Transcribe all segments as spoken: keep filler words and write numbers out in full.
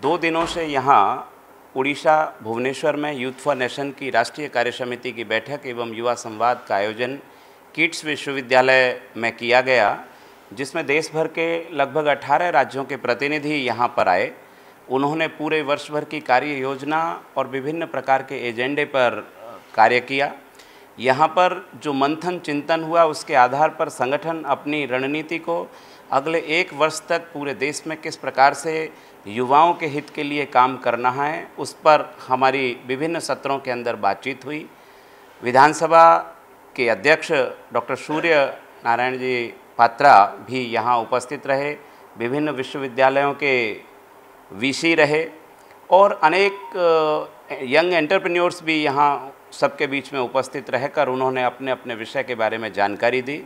दो दिनों से यहाँ उड़ीसा भुवनेश्वर में यूथ फॉर नेशन की राष्ट्रीय कार्य समिति की बैठक एवं युवा संवाद का आयोजन किट्स विश्वविद्यालय में किया गया, जिसमें देश भर के लगभग अठारह राज्यों के प्रतिनिधि यहाँ पर आए। उन्होंने पूरे वर्ष भर की कार्य योजना और विभिन्न प्रकार के एजेंडे पर कार्य किया। यहाँ पर जो मंथन चिंतन हुआ, उसके आधार पर संगठन अपनी रणनीति को अगले एक वर्ष तक पूरे देश में किस प्रकार से युवाओं के हित के लिए काम करना है, उस पर हमारी विभिन्न सत्रों के अंदर बातचीत हुई। विधानसभा के अध्यक्ष डॉक्टर सूर्य नारायण जी पात्रा भी यहाँ उपस्थित रहे, विभिन्न विश्वविद्यालयों के वीसी रहे और अनेक यंग एंटरप्रेन्योर्स भी यहाँ सबके बीच में उपस्थित रहकर उन्होंने अपने अपने विषय के बारे में जानकारी दी।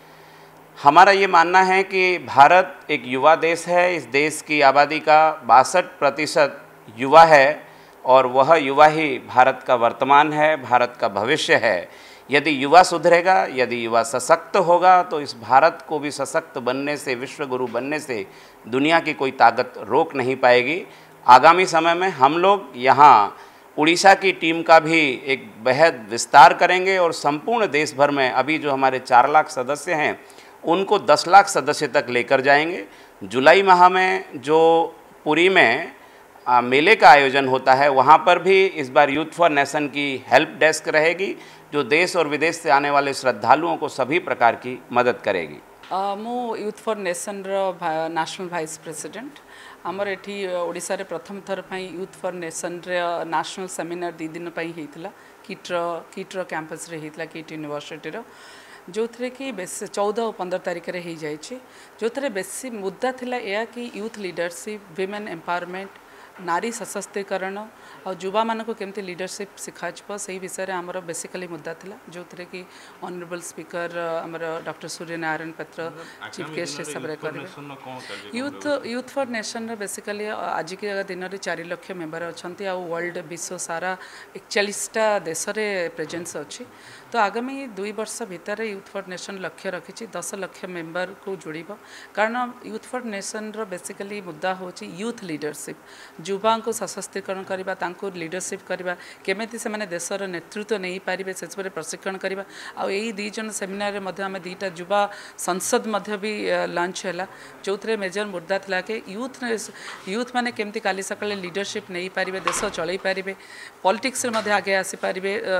हमारा ये मानना है कि भारत एक युवा देश है। इस देश की आबादी का बासठ प्रतिशत युवा है और वह युवा ही भारत का वर्तमान है, भारत का भविष्य है। यदि युवा सुधरेगा, यदि युवा सशक्त होगा, तो इस भारत को भी सशक्त बनने से, विश्वगुरु बनने से दुनिया की कोई ताकत रोक नहीं पाएगी। आगामी समय में हम लोग यहाँ उड़ीसा की टीम का भी एक बेहद विस्तार करेंगे और संपूर्ण देश भर में अभी जो हमारे चार लाख सदस्य हैं उनको दस लाख सदस्य तक लेकर जाएंगे। जुलाई माह में जो पुरी में आ, मेले का आयोजन होता है, वहाँ पर भी इस बार यूथ फॉर नेशन की हेल्प डेस्क रहेगी, जो देश और विदेश से आने वाले श्रद्धालुओं को सभी प्रकार की मदद करेगी। मु यूथ फॉर नेशन रो नेशनल वाइस प्रेसिडेंट। आमर एठी ओडिशा रे प्रथम थर पई यूथ फॉर नेशन रे नेशनल सेमिनार दी दिन पई हेतिला किट्र किट्र कैंपस रे हेतिला किट यूनिवर्सिटी रो, जो थे कि बेस चौदह और पंद्रह तारीख रे ही जाइए, जो थे बेसी मुद्दा थिला या कि यूथ लीडरशिप, विमेन एम्पावरमेंट, नारी सशक्तिकरण और युवा मानक केमती लीडरशिप शिखाजिव से विषय में आमर बेसिकली मुद्दा थिला, जो थे कि ऑनरेबल स्पीकर आमर doctor Surya Narayan Patra chief guest हिसाब से करेंगे। Youth youth for nation basically आज के दिन में चार लाख मेम्बर अच्छा, वर्ल्ड विश्व सारा एकचालीसटा देश में प्रेजेन्स अच्छी। तो आगामी दुई वर्ष भितर यूथ फॉर नेशन लक्ष्य रखी दस लाख मेम्बर को जोड़, कारण यूथ फॉर नेशन बेसिकली मुद्दा हूँ यूथ लीडरशिप, युवा को सशक्तिकरण करवा, लीडरशिप करवा, केमिति से माने देशर नेतृत्व नहीं पारे से प्रशिक्षण करवा। आ यही दी जन सेमिनार में आम दीटा युवा संसद भी लॉन्च है, जो थे मेजर मुद्दा था कि यूथ यूथ माने केमती काली सकाळे लीडरशिप नहीं पारे, देश चलई पारे, पॉलिटिक्स आगे आसीपारे,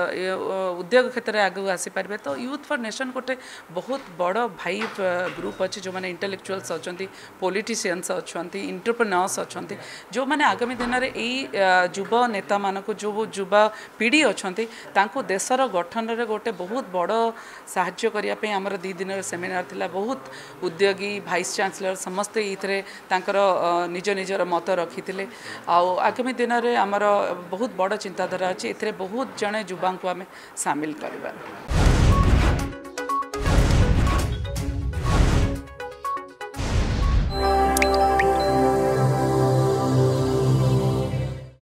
उद्योग क्षेत्र में आगे आसीपारे। तो यूथ फॉर नेशन गोटे बहुत बड़ भाई ग्रुप अच्छे, जो मैंने इंटेलेक्चुअल्स अच्छा, पॉलिटिशियंस अच्छा, एंटरप्रेन्योर्स अच्छा, जो मैंने आगामी दिन में यही युवा नेता मानक जो युवा पीढ़ी अच्छा देशर गठन में गोटे बहुत बड़ साहाय्य करने आमर दी दिन सेमिनार थिला। बहुत उद्योगी, वाइस चांसलर समस्ते ये निज निजर मत रखी थे। आगामी दिन में आमर बहुत बड़ चिंताधारा अच्छी, बहुत जड़े युवा को आम सामिल करवा।